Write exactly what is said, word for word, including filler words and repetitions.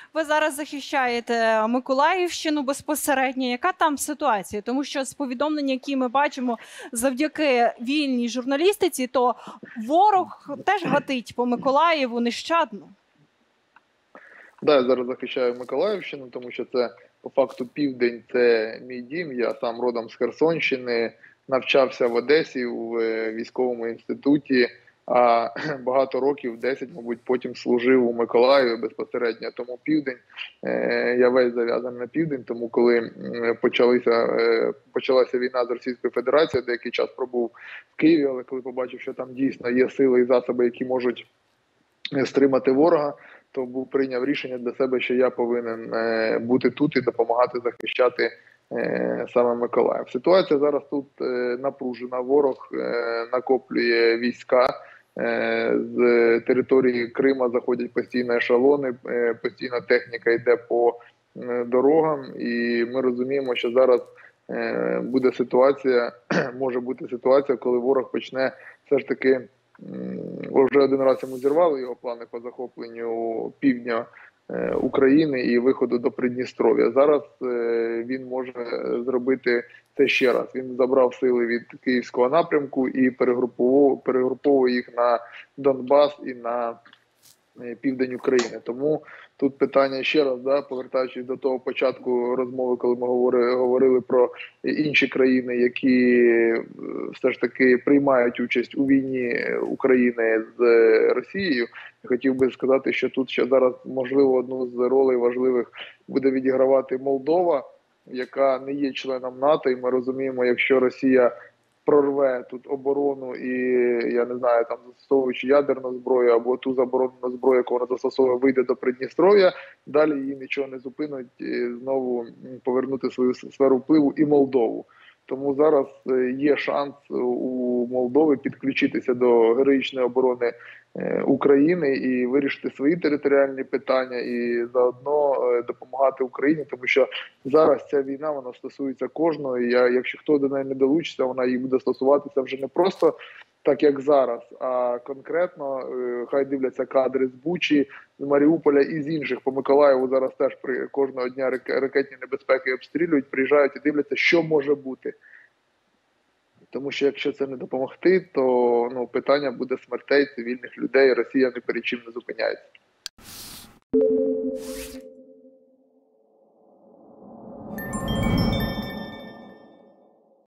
Ви зараз захищаєте Миколаївщину безпосередньо. Яка там ситуація? Тому що з повідомлень, які ми бачимо завдяки вільній журналістиці, то ворог теж гатить по Миколаєву нещадно. Да, я зараз захищаю Миколаївщину, тому що це по факту південь, це мій дім. Я сам родом з Херсонщини, навчався в Одесі в військовому інституті, а багато років, десять, мабуть, потім служив у Миколаєві безпосередньо. Тому південь, я весь зав'язаний на південь, тому коли почалися, почалася війна з Російською Федерацією, деякий час пробув в Києві, але коли побачив, що там дійсно є сили і засоби, які можуть стримати ворога, то був прийняв рішення для себе, що я повинен е, бути тут і допомагати захищати е, саме Миколаїв. Ситуація зараз тут е, напружена. Ворог е, накоплює війська. Е, з території Крима заходять постійно ешелони, е, постійна техніка йде по е, дорогам. І ми розуміємо, що зараз е, буде ситуація, може бути ситуація, коли ворог почне все ж таки. Вже один раз йому зірвали його плани по захопленню півдня України і виходу до Придністров'я. Зараз він може зробити це ще раз. Він забрав сили від київського напрямку і перегруповує, перегруповує їх на Донбас і на південь України. Тому тут питання ще раз, да, повертаючись до того початку розмови, коли ми говорили, говорили про інші країни, які все ж таки приймають участь у війні України з Росією. Я хотів би сказати, що тут ще зараз, можливо, одну з ролей важливих буде відігравати Молдова, яка не є членом НАТО, і ми розуміємо, якщо Росія прорве тут оборону і, я не знаю, там застосовуючи ядерну зброю або ту заборонену зброю, яку вона застосовує, вийде до Придністров'я, далі її нічого не зупинить знову повернути свою сферу впливу і Молдову. Тому зараз є шанс у Молдови підключитися до героїчної оборони України і вирішити свої територіальні питання, і заодно допомагати Україні, тому що зараз ця війна, вона стосується кожного, і якщо хто до неї не долучиться, вона їй буде стосуватися вже не просто так, як зараз, а конкретно хай дивляться кадри з Бучі, з Маріуполя і з інших. По Миколаєву зараз теж при кожного дня ракетні небезпеки обстрілюють, приїжджають і дивляться, що може бути. Тому що якщо це не допомогти, то ну, питання буде смертей цивільних людей, Росія ні перед чим не зупиняється.